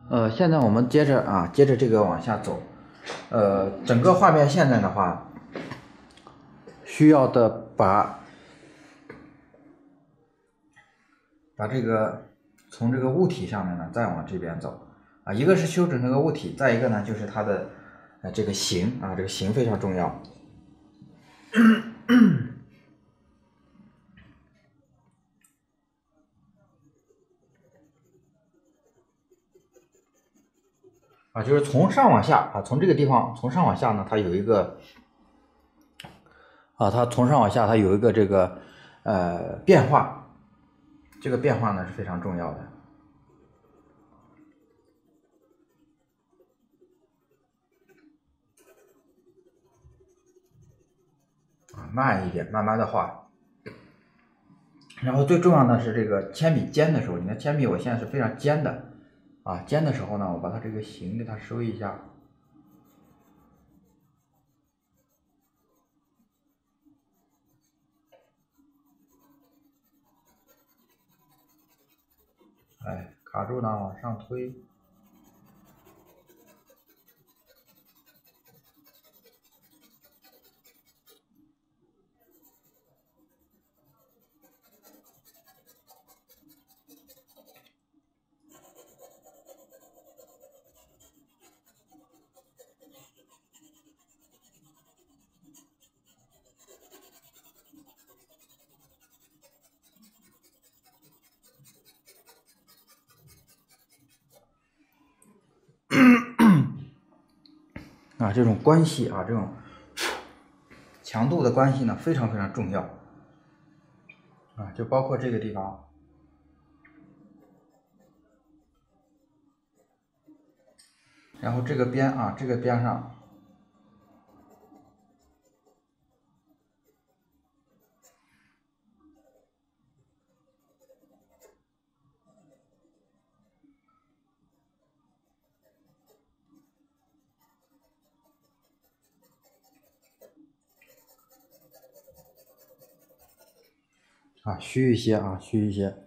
现在我们接着这个往下走。整个画面现在的话，需要的把这个从这个物体上面呢，再往这边走啊。一个是修整这个物体，再一个呢就是它的这个形啊，这个形非常重要。就是从上往下啊，从这个地方从上往下呢，它有一个它从上往下它有一个这个变化，这个变化呢是非常重要的。慢一点，慢慢的画。然后最重要的是这个铅笔尖的时候，你看铅笔我现在是非常尖的尖的时候呢，我把它这个形给它收一下。卡住呢，往上推。这种关系这种强度的关系呢，非常非常重要就包括这个地方，然后这个边这个边上，虚一些虚一些。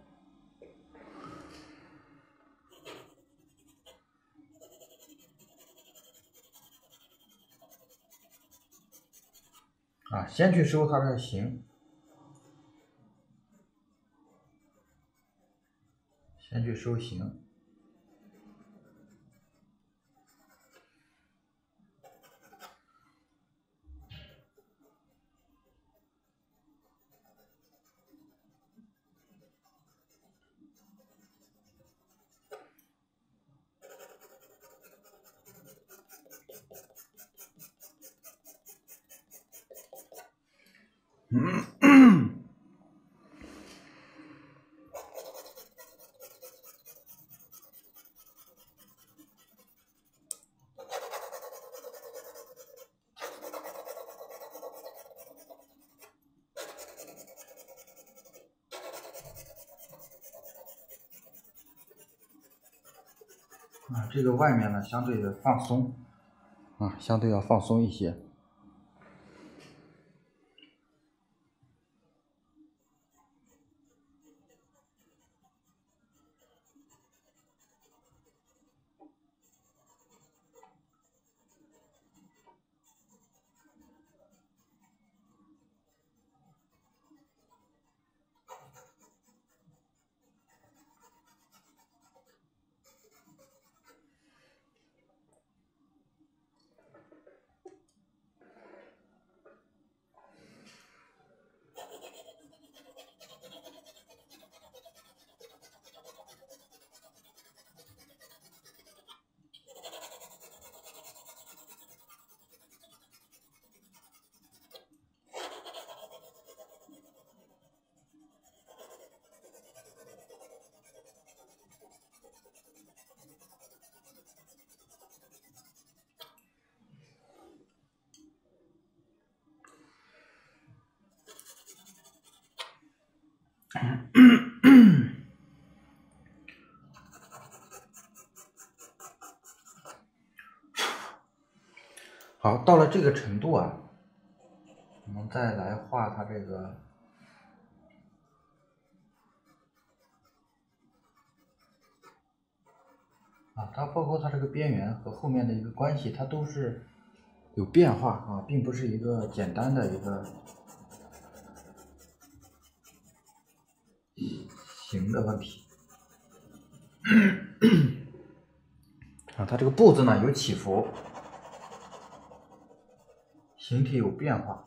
先去收它的形，先去收形。这个外面呢相对的放松相对要放松一些。好，到了这个程度我们再来画它这个啊，它包括它这个边缘和后面的一个关系，它都是有变化啊，并不是一个简单的一个形的问题。啊，它这个步子呢有起伏，形体有变化。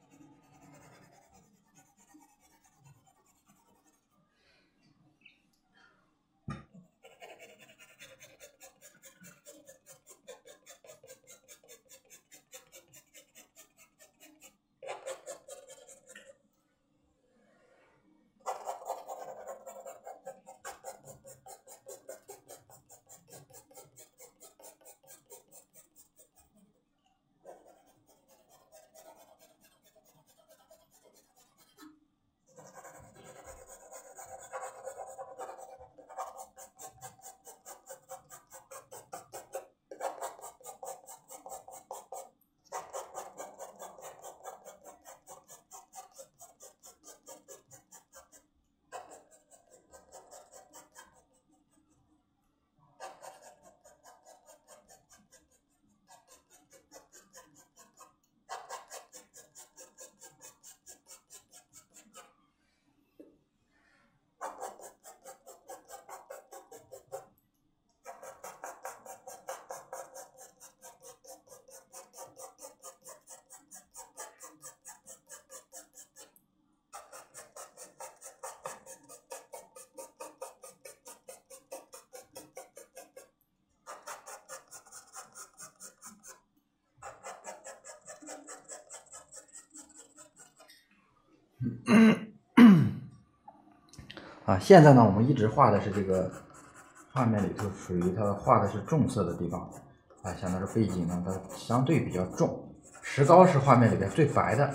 啊，现在呢，我们一直画的是这个画面里头属于它画的是重色的地方，啊，像它的背景呢，它相对比较重。石膏是画面里边最白的，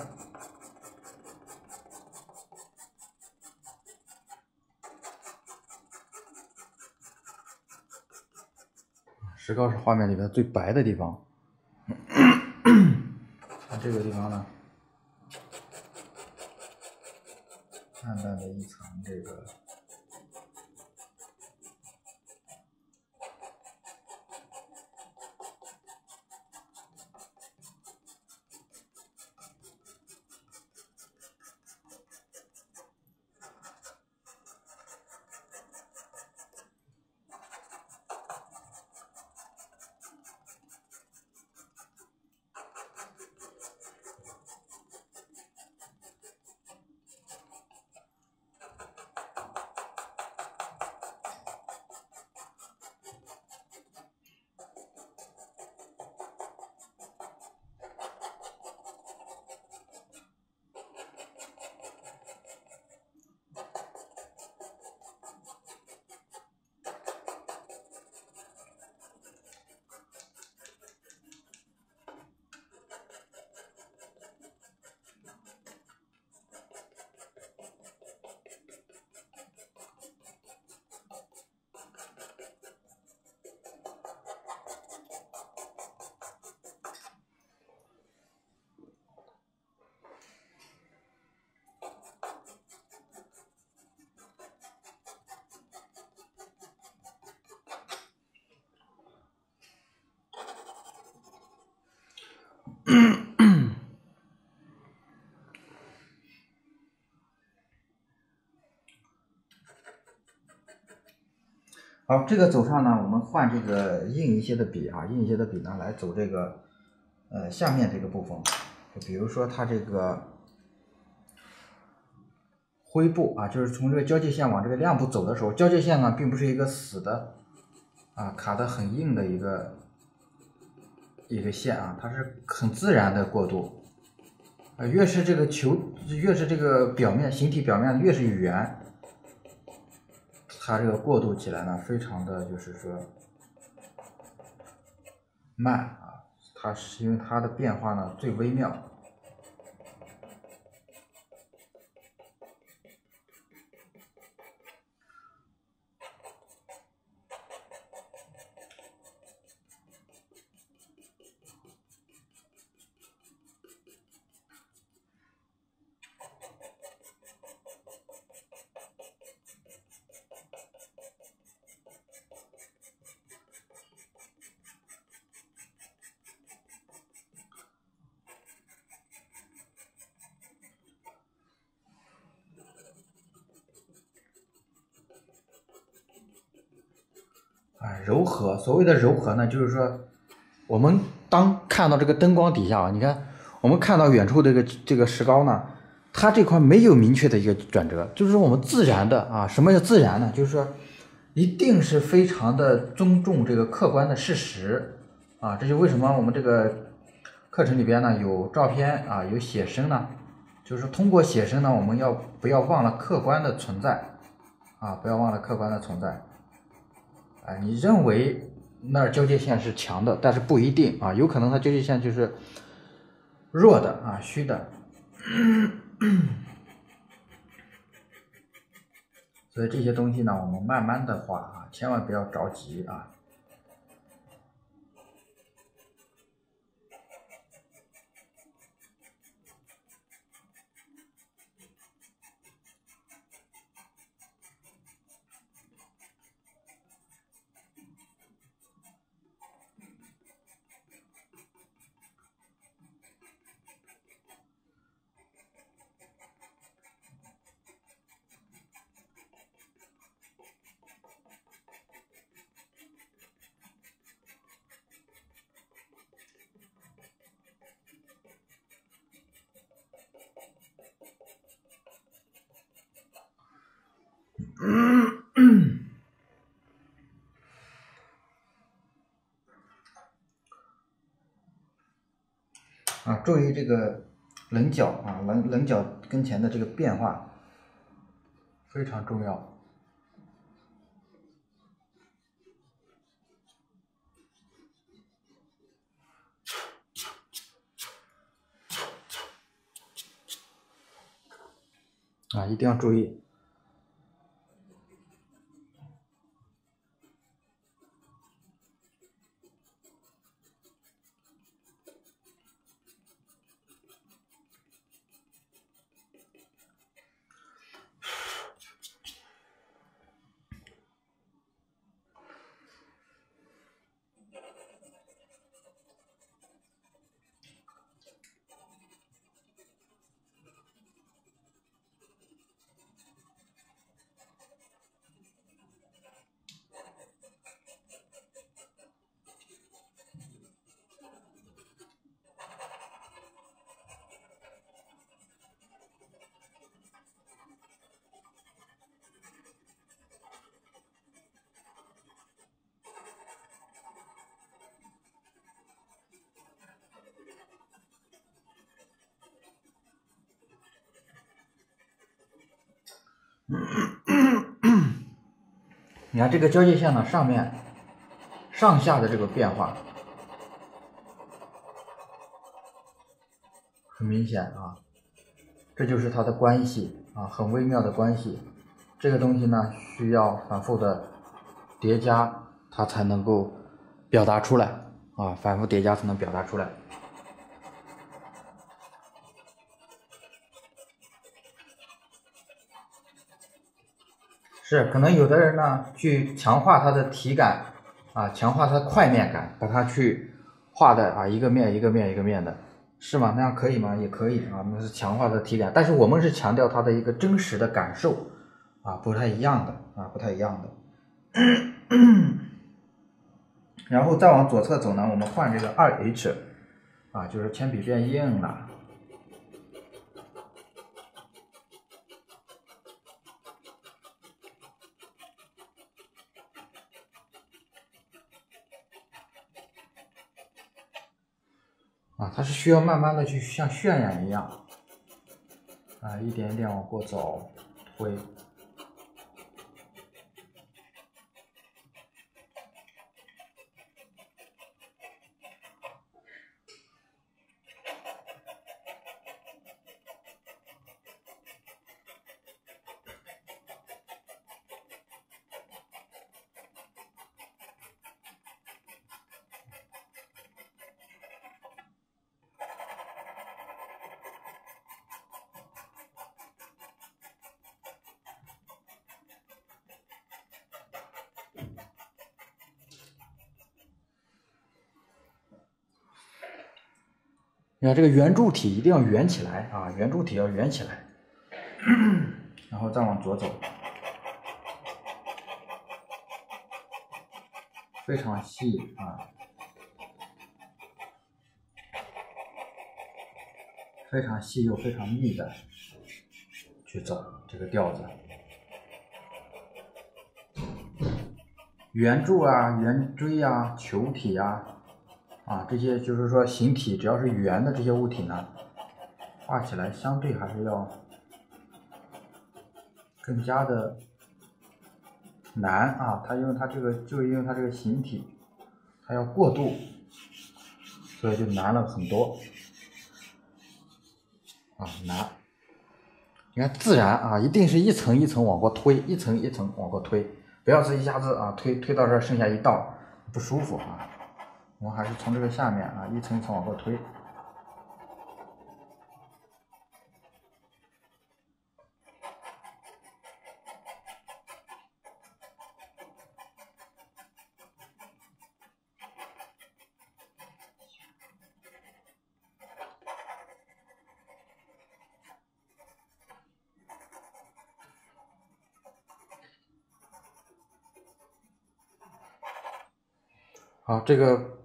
石膏是画面里边最白的地方。它这个地方呢，淡淡的一层这个。好，这个走上呢，我们换这个硬一些的笔啊，硬一些的笔呢来走这个下面这个部分，就比如说它这个灰部啊，就是从这个交界线往这个亮部走的时候，交界线呢并不是一个死的啊，卡得很硬的一个线啊，它是很自然的过渡。越是这个越是这个表面形体表面越是圆，它这个过渡起来呢，非常的就是说慢啊，它是因为它的变化呢最微妙。 柔和。所谓的柔和呢，就是说我们当看到这个灯光底下啊，你看我们看到远处这个石膏呢，它这块没有明确的一个转折，就是说我们自然的啊，什么叫自然呢？就是说一定是非常的尊重这个客观的事实啊，这就为什么我们这个课程里边呢有照片啊，有写生呢，就是通过写生呢，我们不要忘了客观的存在啊，不要忘了客观的存在。你认为那儿交界线是强的，但是不一定啊，有可能它交界线就是弱的啊，虚的。所以这些东西呢，我们慢慢的画啊，千万不要着急啊。注意这个棱角啊，棱角跟前的这个变化非常重要。一定要注意。你看这个交界线呢，上下的这个变化很明显啊，这就是它的关系啊，很微妙的关系。这个东西呢，需要反复的叠加，它才能够表达出来啊，反复叠加才能表达出来。是，可能有的人呢，去强化它的体感啊，强化它的块面感，把它去画的一个面一个面一个面的，是吗？那样可以吗？也可以啊，那是强化的体感，但是我们是强调它的一个真实的感受啊，不太一样的啊，不太一样的。然后再往左侧走呢，我们换这个2H 啊，就是铅笔变硬了。它是需要慢慢的去像渲染一样，一点一点往过走，推。你看这个圆柱体一定要圆起来啊，圆柱体要圆起来，然后再往左走。 非常细啊，非常细又非常密的去走这个调子。圆柱啊、圆锥啊、球体啊，这些就是说形体，只要是圆的这些物体呢，画起来相对还是要更加的难啊。它因为它这个形体，它要过渡，所以就难了很多难。你看自然啊，一定是一层一层往过推，一层一层往过推，不要是一下子推到这儿剩下一道，不舒服啊。我们还是从这个下面一层一层往过推。好，这个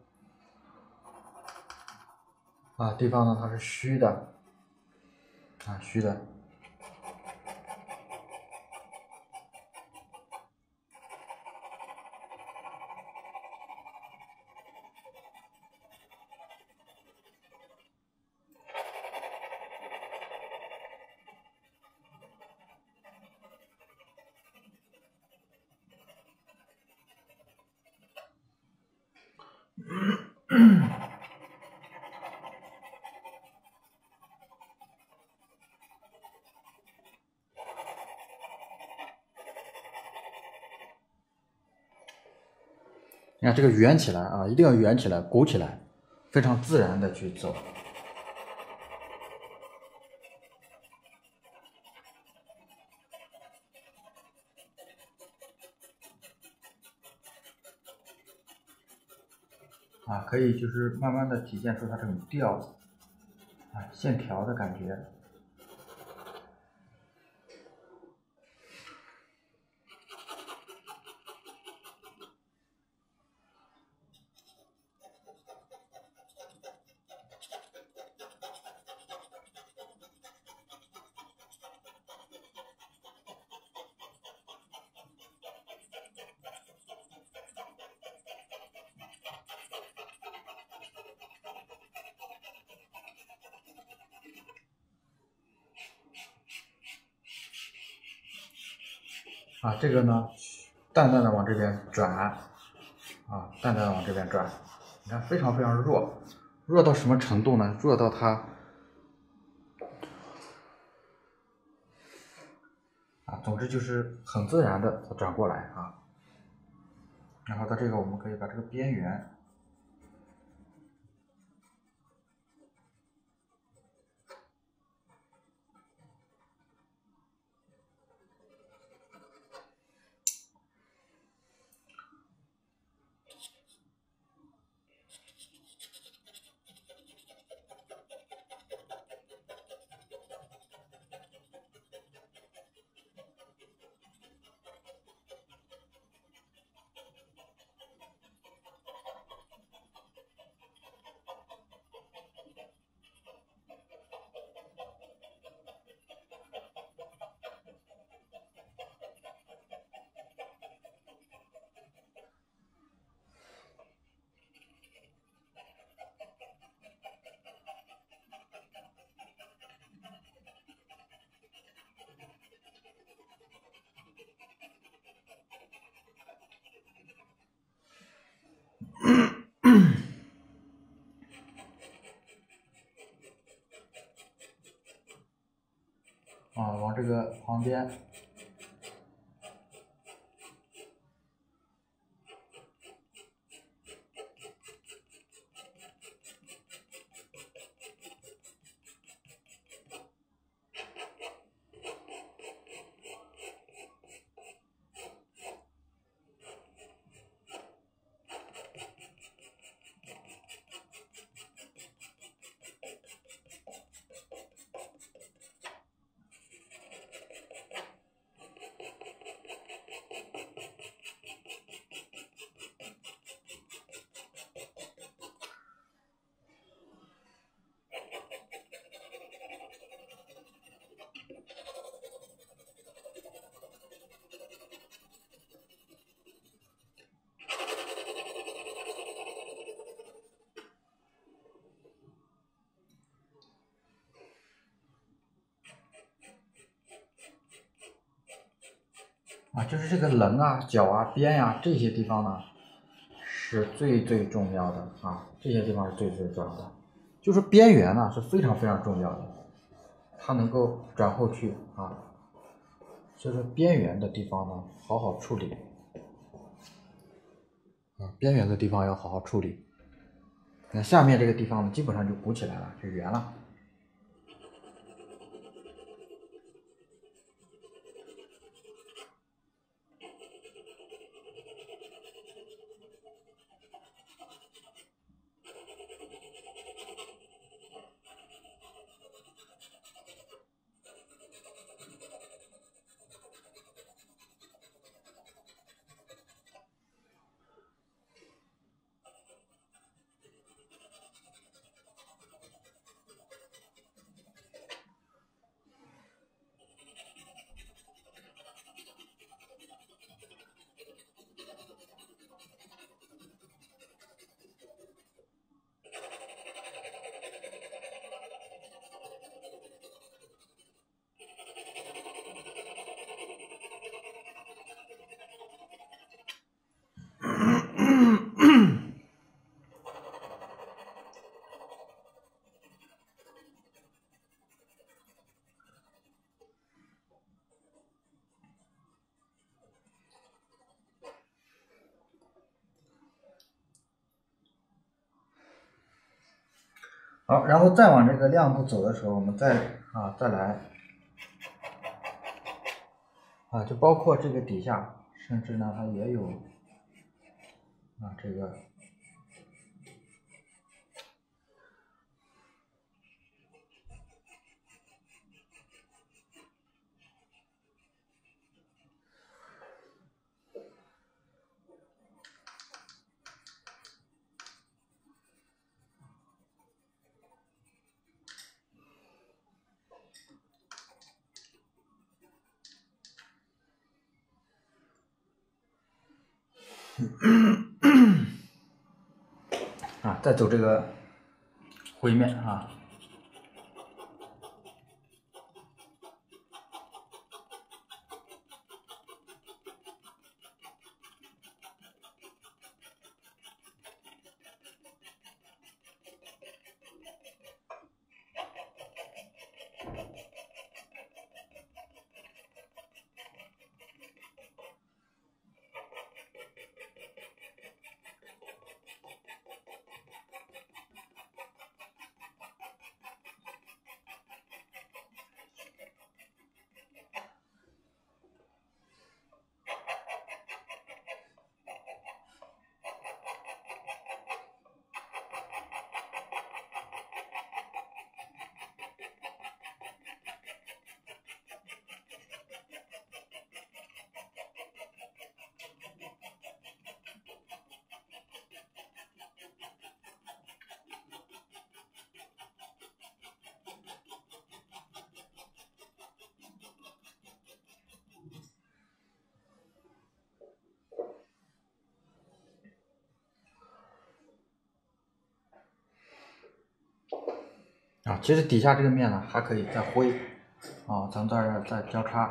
地方呢，它是虚的虚的。你看这个圆起来一定要圆起来、鼓起来，非常自然的去走。可以就是慢慢的体现出它这种调线条的感觉。这个呢，淡淡的往这边转，淡淡的往这边转，你看非常非常弱，弱到什么程度呢？弱到它总之就是很自然的转过来然后到这个我们可以把这个边缘往这个旁边啊，就是这个棱啊、角啊、边呀、这些地方呢，是最重要的啊，这些地方是最重要的。就是边缘呢是非常重要的，它能够转后去啊，所以说边缘的地方呢好好处理啊，边缘的地方要好好处理。那下面这个地方呢，基本上就鼓起来了，就圆了。好，然后再往这个亮部走的时候，我们再来啊，就包括这个底下，甚至呢它也有啊这个。啊，再走这个灰面啊。啊，其实底下这个面呢还可以再灰，啊，咱们这儿再交叉。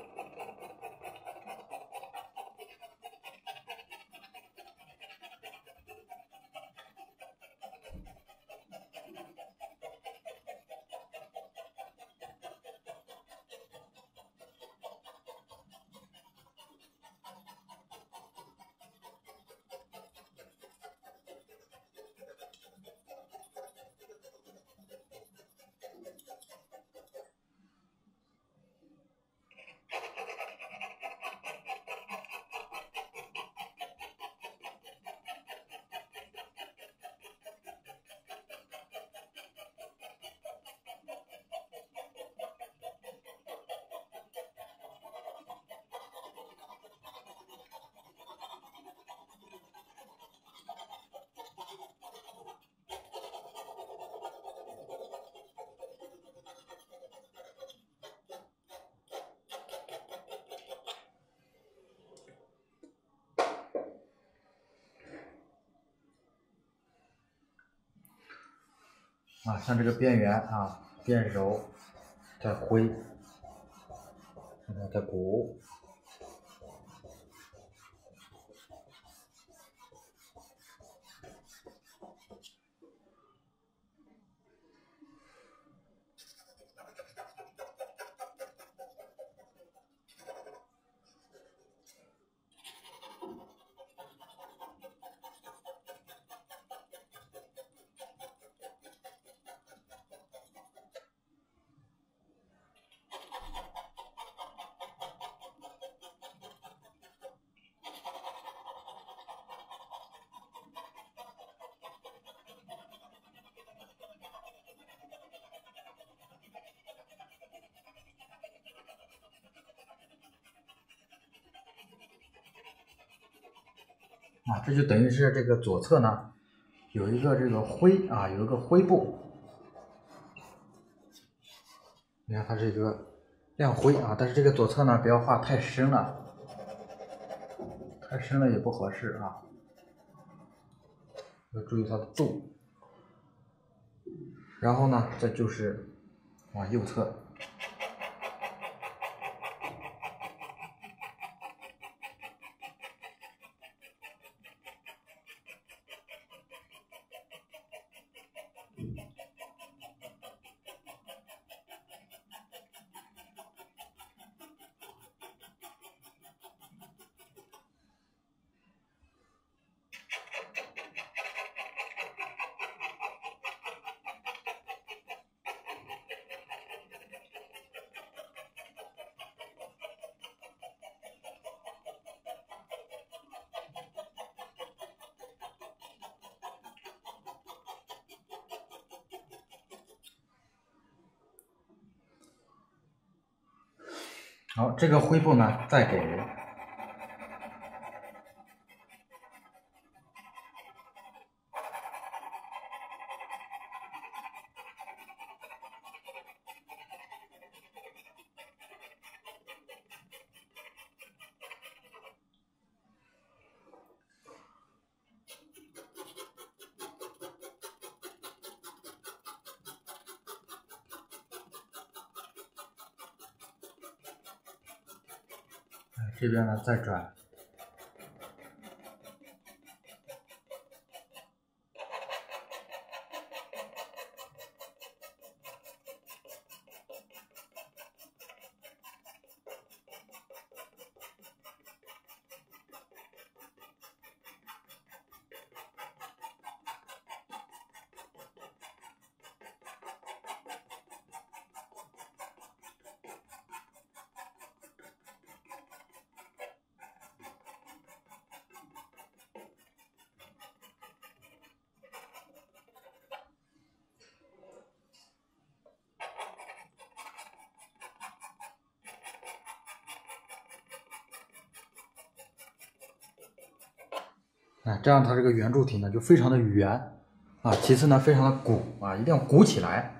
啊，像这个边缘啊，边揉，再挥，然后再鼓。 啊，这就等于是这个左侧呢有一个这个灰啊，有一个灰布，你看它是一个亮灰啊，但是这个左侧呢不要画太深了，太深了也不合适啊，要注意它的度。然后呢，这就是往右侧。好，这个灰布呢，再给这边呢再转。这样它这个圆柱体呢就非常的圆啊，其次呢非常的鼓啊，一定要鼓起来。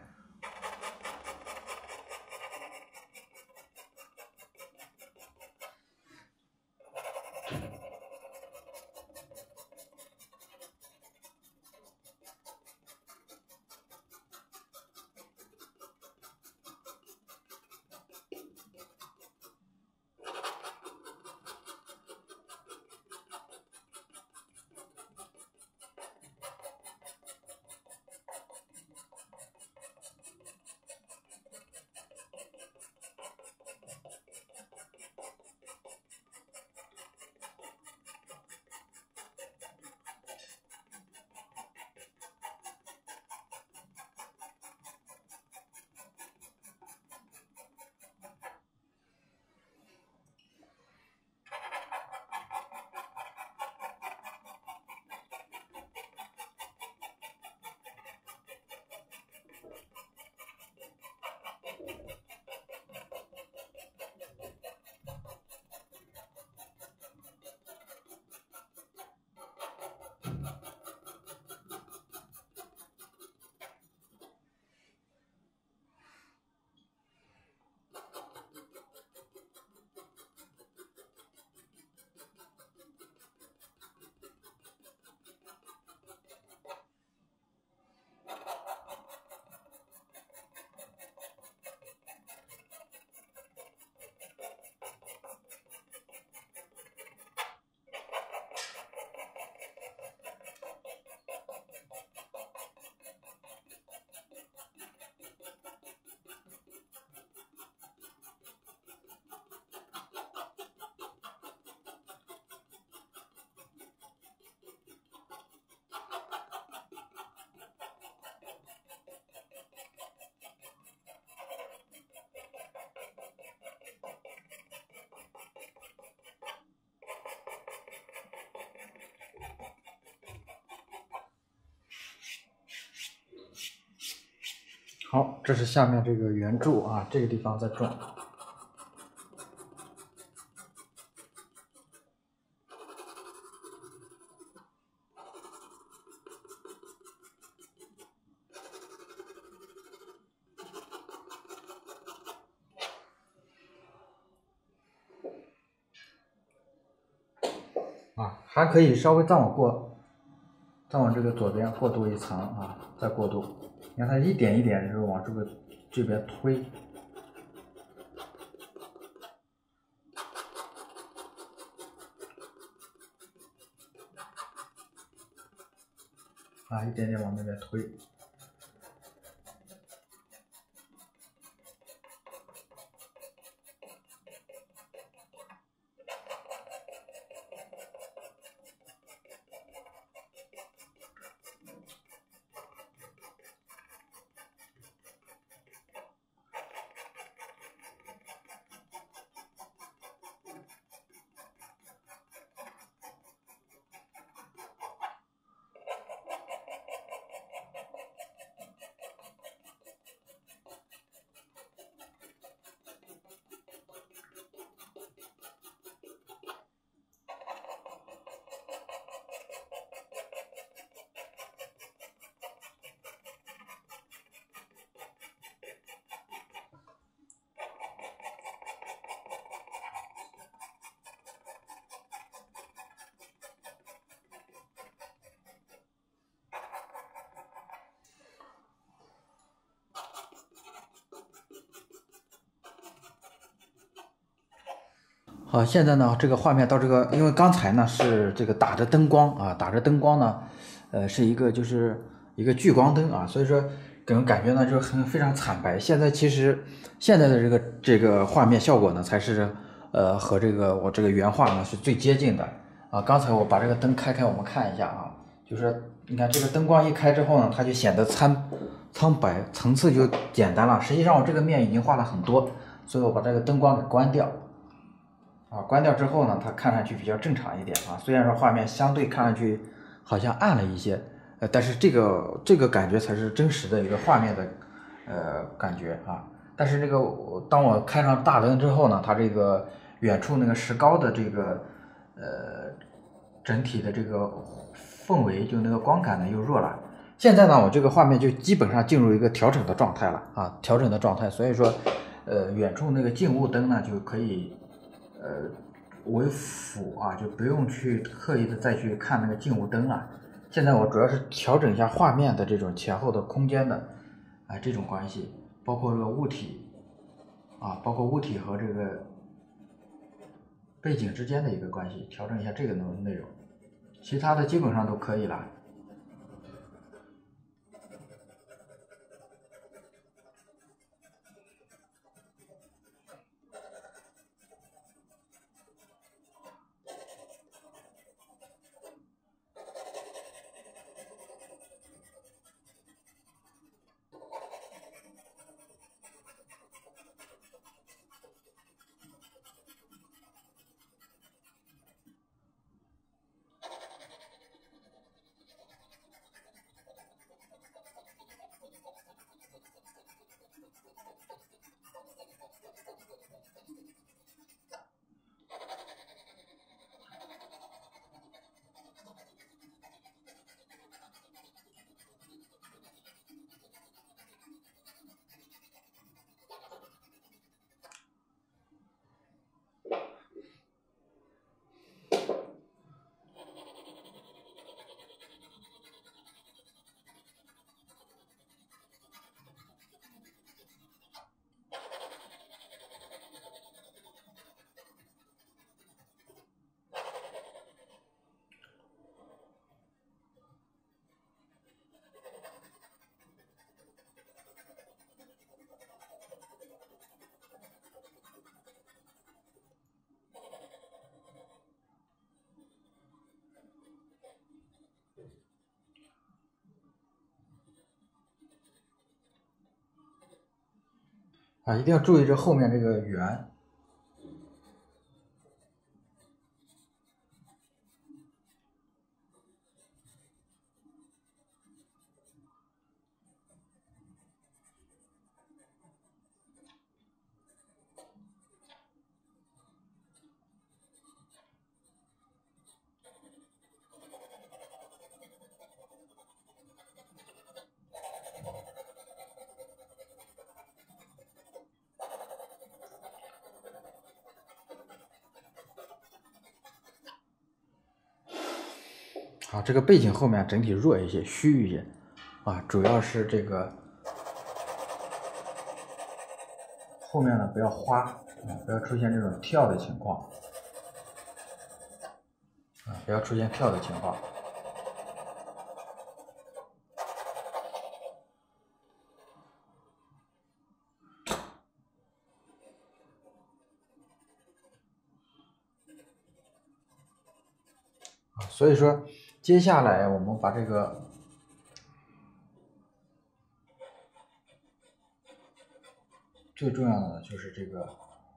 好，这是下面这个圆柱啊，这个地方在转。 啊，还可以稍微再往这个左边过渡一层啊，再过渡。你看它一点一点就是往这边推。啊，一点点往那边推。好，现在呢，这个画面到这个，因为刚才呢是这个打着灯光啊，打着灯光呢，是就是一个聚光灯啊，所以说给人感觉呢就是非常惨白。其实现在的这个画面效果呢，才是和我这个原画呢是最接近的啊。刚才我把这个灯开，我们看一下啊，就是你看这个灯光一开之后呢，它就显得苍白，层次就简单了。实际上我这个面已经画了很多，所以我把这个灯光给关掉。啊，关掉之后呢，它看上去比较正常一点啊。虽然说画面相对看上去好像暗了一些，但是这个感觉才是真实的一个画面的感觉啊。但是当我开上大灯之后呢，它这个远处那个石膏的整体的这个氛围就那个光感呢又弱了。现在呢，我这个画面就基本上进入一个调整的状态了啊，调整的状态。所以说，远处那个静物灯呢就可以。为辅啊，就不用去刻意的再去看那个静物灯了。现在我主要是调整一下画面的这种前后的空间的，这种关系，包括这个物体啊，包括物体和这个背景之间的一个关系，调整一下这个内容，其他的基本上都可以了。啊，一定要注意这后面这个圆。 啊，这个背景后面整体弱一些，虚一些，啊，主要是这个后面呢不要花，啊，不要出现这种跳的情况，啊，不要出现跳的情况。所以说，接下来我们把这个最重要的呢，就是这个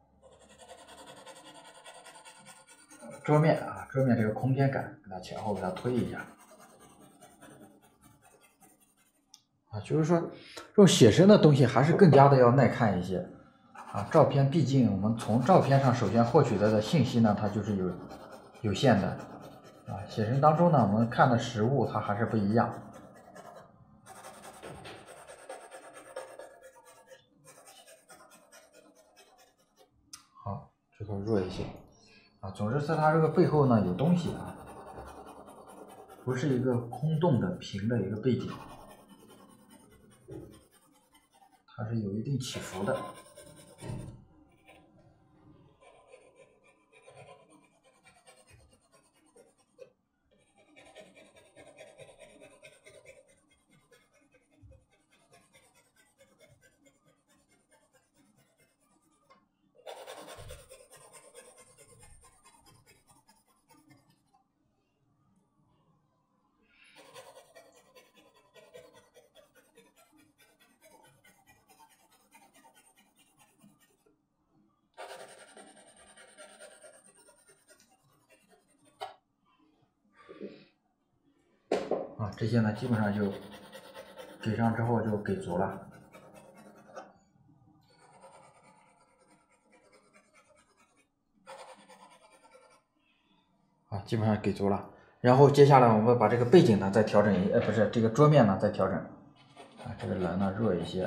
桌面啊，桌面这个空间感，给它前后给它推一下啊，就是说，这种写生的东西还是更加的要耐看一些啊。照片毕竟我们从照片上首先获取的信息呢，它就是有限的啊。写生当中呢，我们看的实物它还是不一样。好，这块弱一些啊。总之在它这个背后呢有东西啊，不是一个空洞的平的一个背景，它是有一定起伏的。啊，这些呢基本上就给上之后就给足了。啊，基本上给足了。然后接下来我们把这个背景呢再调整不是这个桌面呢再调整。啊，这个蓝呢弱一些。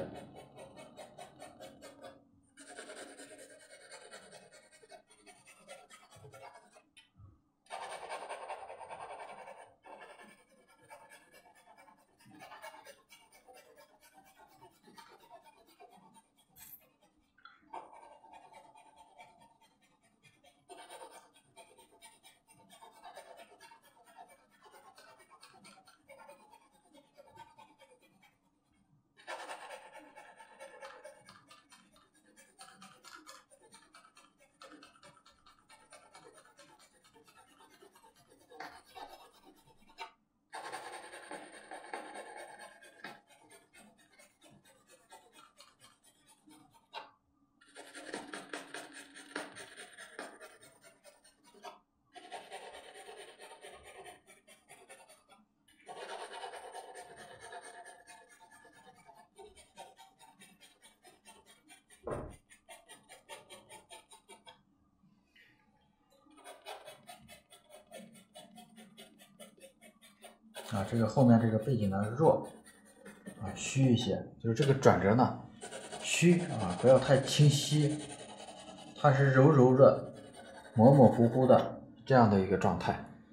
啊，这个后面这个背景呢弱，啊虚一些，就是这个转折呢虚啊，不要太清晰，它是柔柔的、模模糊糊的这样的一个状态。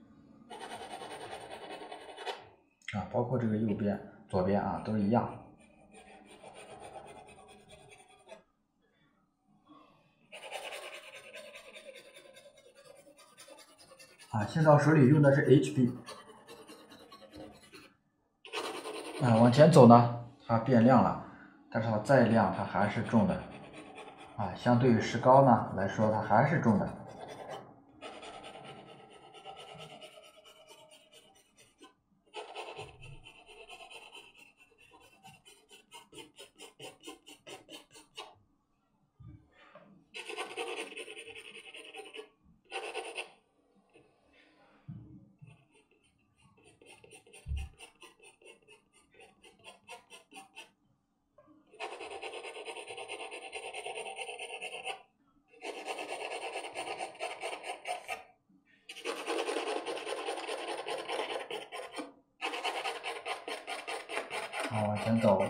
啊，包括这个右边、左边啊都一样。啊，现在我手里用的是 HB。啊，往前走呢，它变亮了，但是它再亮，它还是重的。啊，相对于石膏呢来说，它还是重的。好，往前走。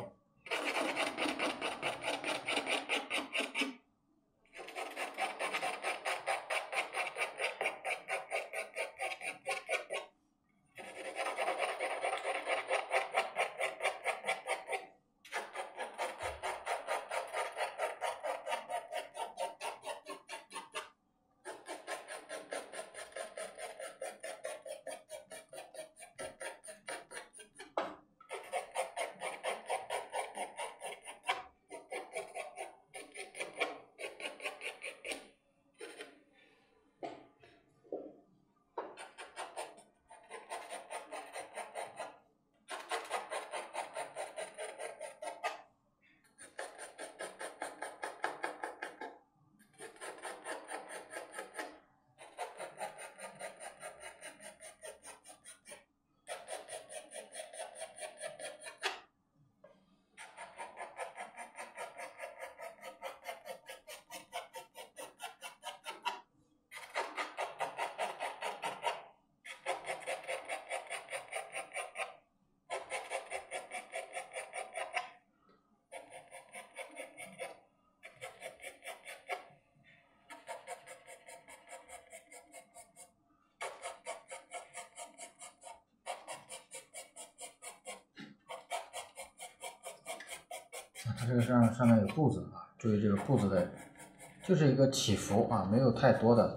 它这个上面有步子啊，注意这个步子的，就是一个起伏啊，没有太多的。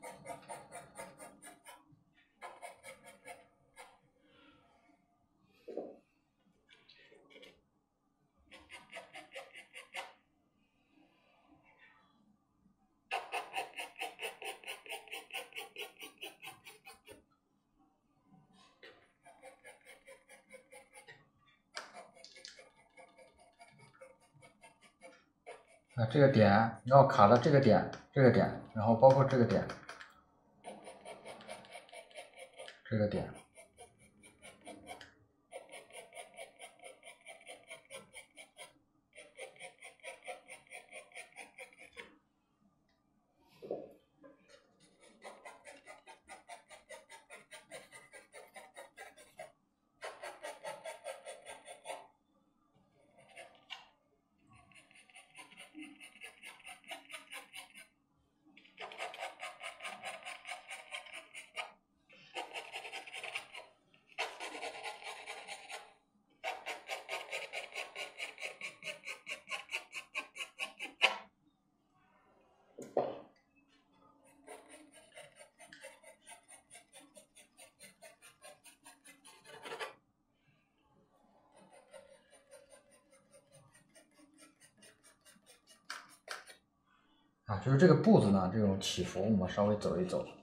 啊，这个点你要卡到这个点，然后包括这个点，这个点。啊，就是这个步子呢，这种起伏我们稍微走一走。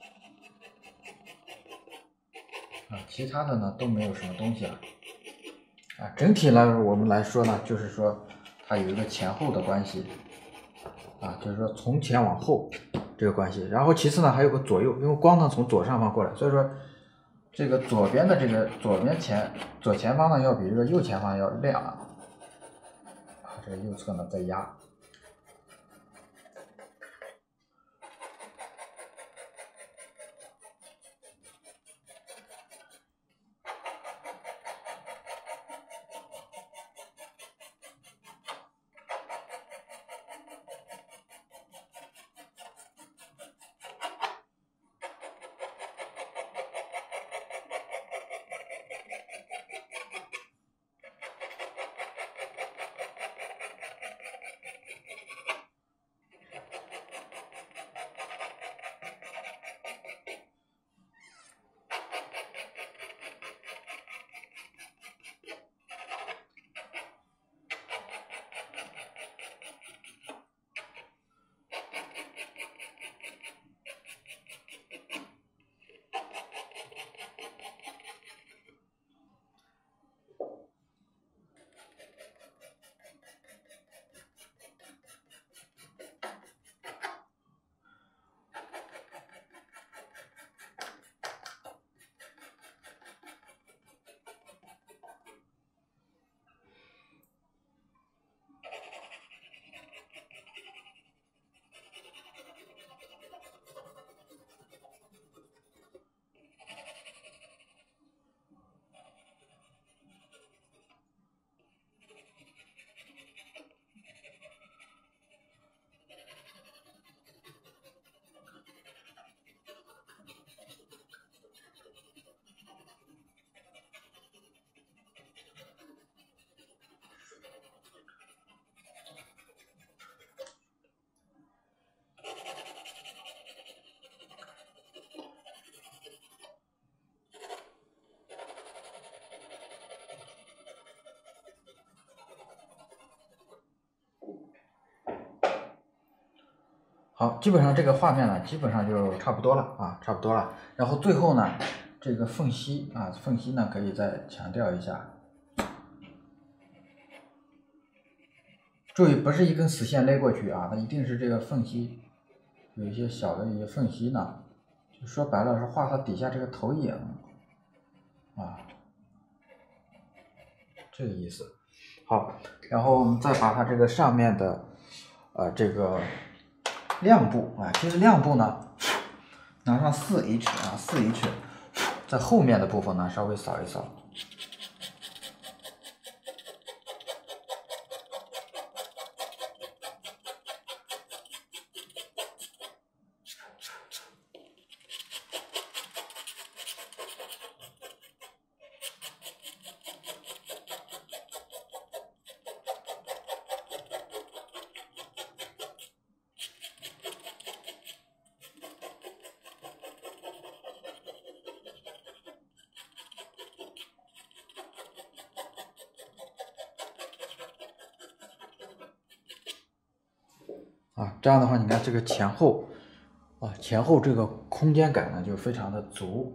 啊，其他的呢都没有什么东西了。啊，整体来我们来说呢，就是说它有一个前后的关系。啊，就是说从前往后这个关系。然后其次呢还有个左右，因为光呢从左上方过来，所以说这个左边的这个左前方呢要比这个右前方要亮啊。这个右侧呢再压。好，基本上这个画面呢，基本上就差不多了啊，差不多了。然后最后呢，这个缝隙啊，缝隙呢可以再强调一下。注意，不是一根死线勒过去啊，它一定是这个缝隙有一些小的一些缝隙呢，就说白了是画它底下这个投影啊，这个意思。好，然后我们再把它这个上面的这个亮部啊，其实亮部呢，拿上4H 啊，4H，在后面的部分呢稍微扫一扫。 啊，这样的话，你看这个前后啊，前后这个空间感呢就非常的足。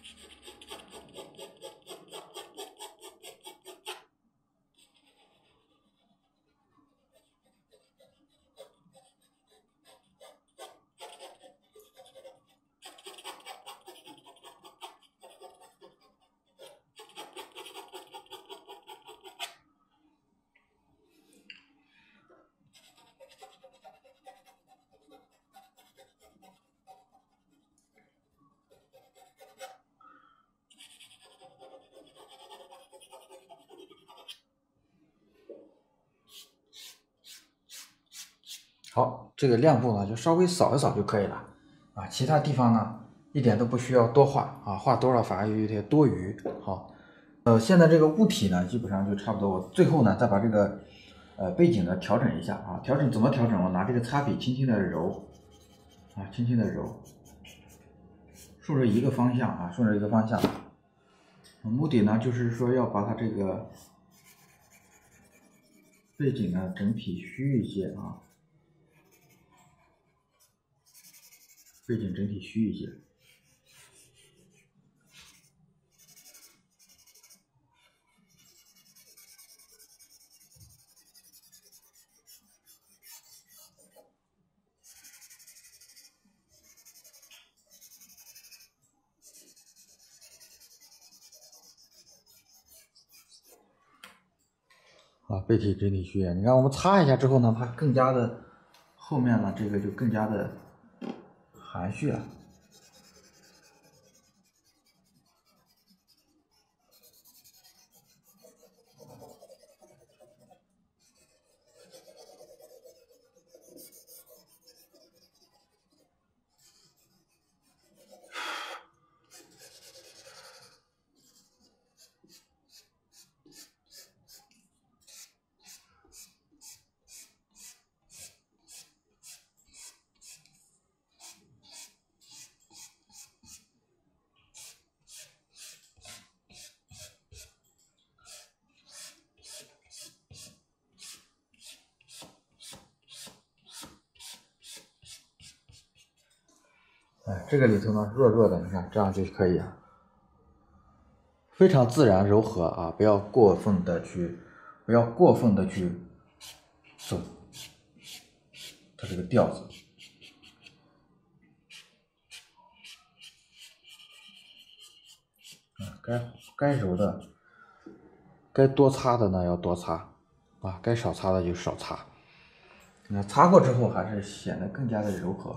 好，这个亮部呢就稍微扫一扫就可以了啊，其他地方呢一点都不需要多画啊，画多了反而有点多余。好，现在这个物体呢基本上就差不多，我最后呢再把这个背景呢调整一下啊，调整怎么调整？我拿这个擦笔轻轻的揉啊，轻轻的揉，顺着一个方向啊，顺着一个方向，目的呢就是说要把它这个背景呢整体虚一些啊。背景整体虚一些，啊，背体整体虚。你看我们擦一下之后呢，它更加的后面呢，这个就更加的含蓄了。哎，这个里头呢，弱弱的，你看这样就可以了，非常自然柔和啊，不要过分的去走它这个调子。该揉的，该多擦的呢要多擦啊，该少擦的就少擦。那擦过之后还是显得更加的柔和。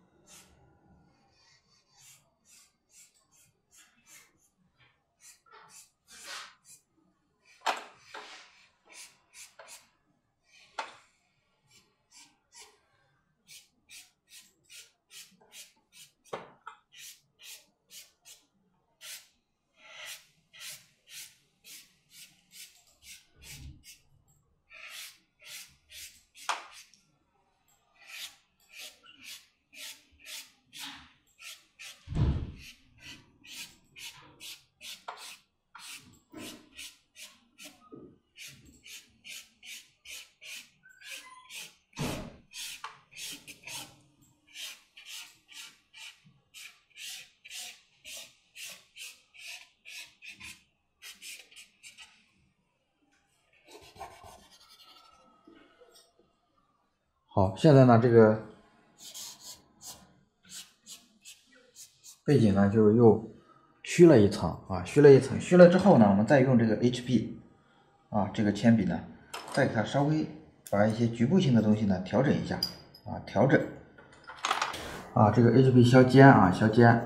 好，现在呢，这个背景呢就又虚了一层啊，虚了一层，虚了之后呢，我们再用这个 HB 啊这个铅笔呢，再给它稍微把一些局部性的东西呢调整一下啊，调整啊，这个 HB 削尖啊，削尖。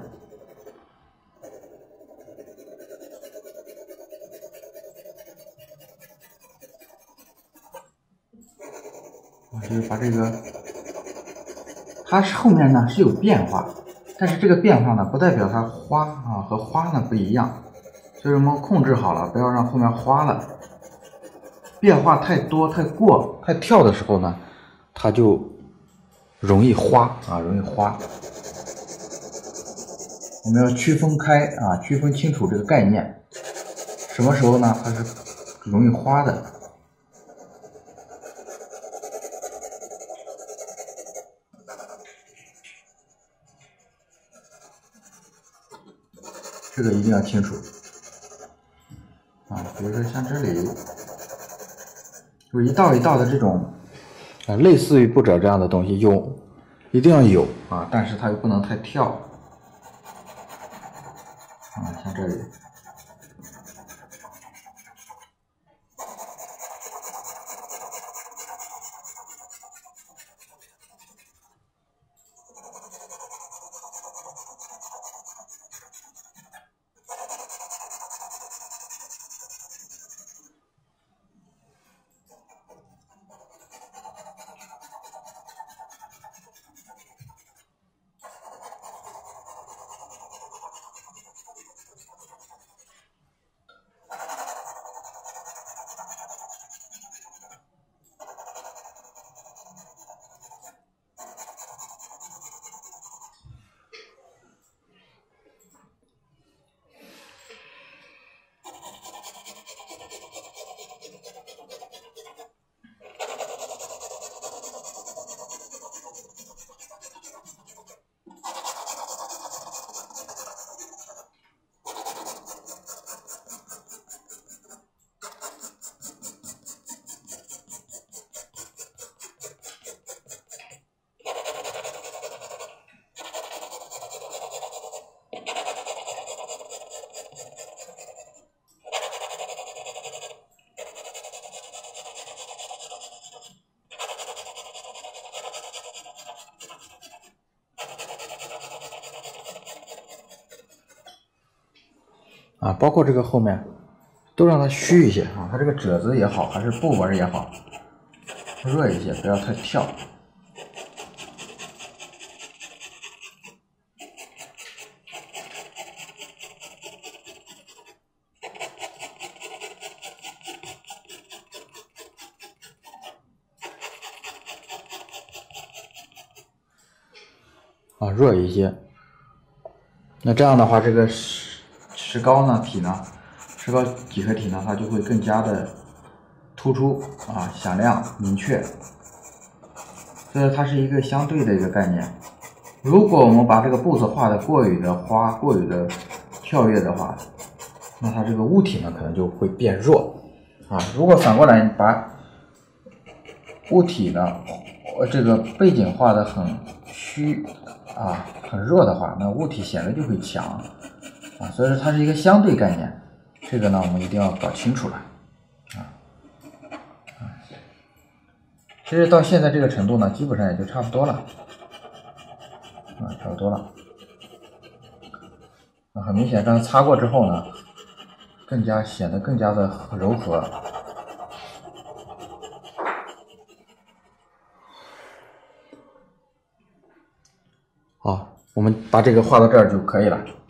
就是把这个，它是后面呢是有变化，但是这个变化呢不代表它花啊和花呢不一样，所以我们控制好了，不要让后面花了。变化太多、太过、太跳的时候呢，它就容易花啊，容易花。我们要区分开啊，区分清楚这个概念，什么时候呢它是容易花的。 这个一定要清楚啊。比如说像这里有一道一道的这种类似于不褶这样的东西，一定要有啊，但是它又不能太跳啊，像这里。啊，包括这个后面都让它虚一些啊，它这个褶子也好，还是布纹也好，热一些，不要太跳。啊，热一些。那这样的话，这个石膏呢体呢，石膏几何体呢，它就会更加的突出啊，响亮明确。所以它是一个相对的一个概念。如果我们把这个步子画的过于的花，过于的跳跃的话，那它这个物体呢可能就会变弱啊。如果反过来把物体呢，这个背景画的很虚啊，很弱的话，那物体显得就会强啊。所以说它是一个相对概念，这个呢我们一定要搞清楚了啊。其实到现在这个程度呢，基本上也就差不多了啊，差不多了。很明显，刚才擦过之后呢，显得更加的柔和。好，我们把这个画到这儿就可以了。